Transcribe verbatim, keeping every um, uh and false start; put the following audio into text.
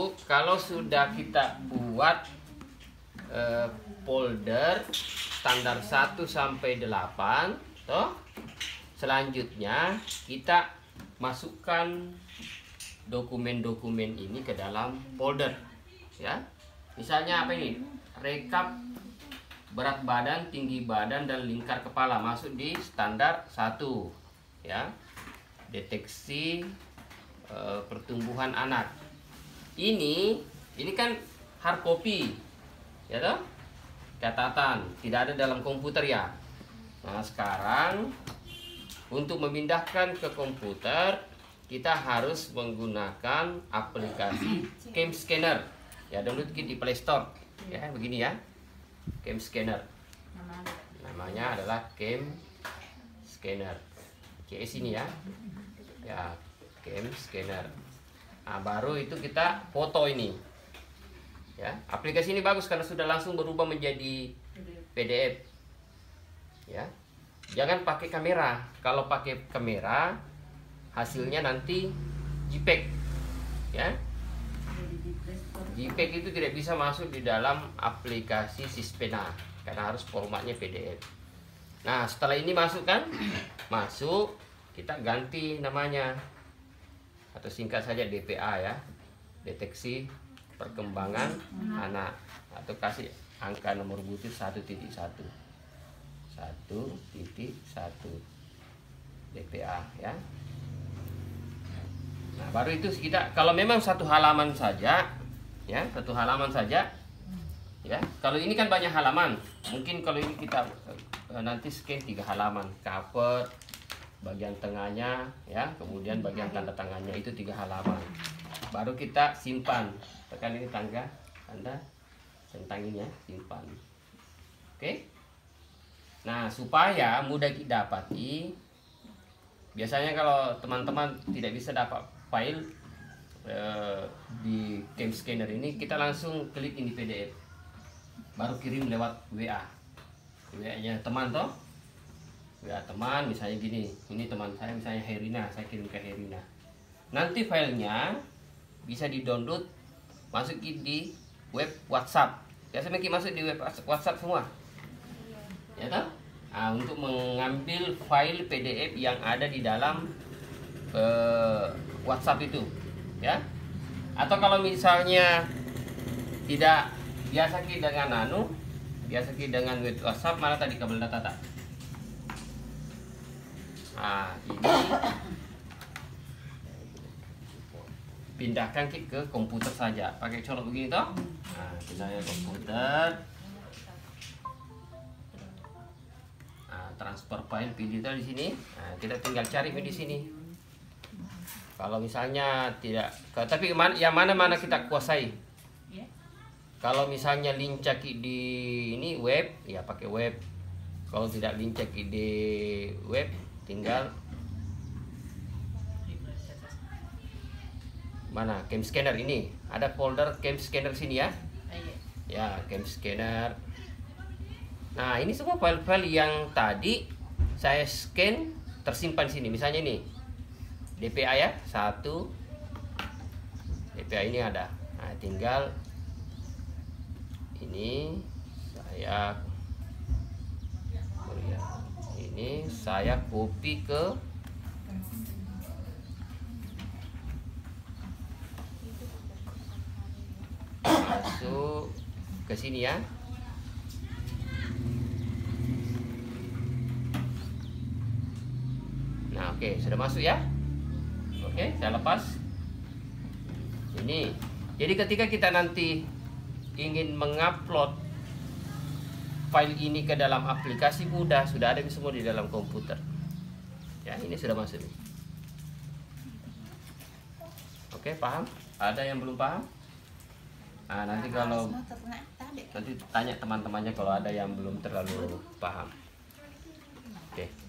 masuk kalau sudah kita buat eh, folder standar satu sampai delapan, toh. Selanjutnya kita masukkan dokumen-dokumen ini ke dalam folder, ya. Misalnya apa ini? Rekap berat badan, tinggi badan, dan lingkar kepala masuk di standar satu, ya. Deteksi e, pertumbuhan anak. Ini ini kan hard copy, ya toh? Catatan, tidak ada dalam komputer ya. Nah, sekarang untuk memindahkan ke komputer, kita harus menggunakan aplikasi Cam Scanner. Ya, download di Play Store. Ya, begini ya. Cam Scanner. Namanya adalah Cam Scanner. C S ini ya. Ya, Cam Scanner. Nah, baru itu kita foto ini. Ya, aplikasi ini bagus karena sudah langsung berubah menjadi P D F. Ya. Jangan pakai kamera. Kalau pakai kamera, hasilnya nanti JPEG, ya. JPEG itu tidak bisa masuk di dalam aplikasi Sispena karena harus formatnya P D F. Nah, setelah ini masuk kan, masuk, kita ganti namanya atau singkat saja D P A ya, deteksi perkembangan anak, atau kasih angka nomor butir satu titik satu. satu titik satu D P A ya. Nah, baru itu kita kalau memang satu halaman saja ya, satu halaman saja ya. Kalau ini kan banyak halaman. Mungkin kalau ini kita nanti scan tiga halaman, cover, bagian tengahnya ya, kemudian bagian tanda tangannya itu tiga halaman. Baru kita simpan. Tekan ini tangga, tanda tentang ini ya, simpan. Oke? Nah, supaya mudah didapati, biasanya kalau teman-teman tidak bisa dapat file eh, di Cam Scanner ini, kita langsung klik ini P D F, baru kirim lewat W A, W A-nya teman toh, W A teman, misalnya gini, ini teman saya misalnya Herina, saya kirim ke Herina. Nanti filenya bisa di-download, masukin di web WhatsApp. Biasanya masuk di web WhatsApp semua. Ya toh? Nah, untuk mengambil file P D F yang ada di dalam uh, WhatsApp itu, ya. Atau kalau misalnya tidak biasa ki dengan anu, biasa ki dengan web WhatsApp, mana tadi kabel data tak? Nah, ini pindahkan ki ke komputer saja, pakai colok begini toh. Nah, misalnya komputer. Transfer file pilih di sini. Nah, kita tinggal cari di sini. Kalau misalnya tidak, tapi yang mana mana kita kuasai. Kalau misalnya lincah di ini web, ya pakai web. Kalau tidak lincah di web, tinggal mana Cam Scanner ini. Ada folder Cam Scanner sini ya. Ya, Cam Scanner. Nah, ini semua file-file yang tadi saya scan tersimpan sini. Misalnya ini D P A ya, satu D P A ini ada. Nah, tinggal ini saya ini saya copy ke masuk ke sini ya. Nah, oke, sudah masuk ya. Oke, saya lepas. Ini. Jadi ketika kita nanti ingin mengupload file ini ke dalam aplikasi, mudah, sudah ada semua di dalam komputer. Ya, ini sudah masuk. Oke, paham? Ada yang belum paham? Nah, nanti kalau nanti tanya teman-temannya kalau ada yang belum terlalu paham. Oke.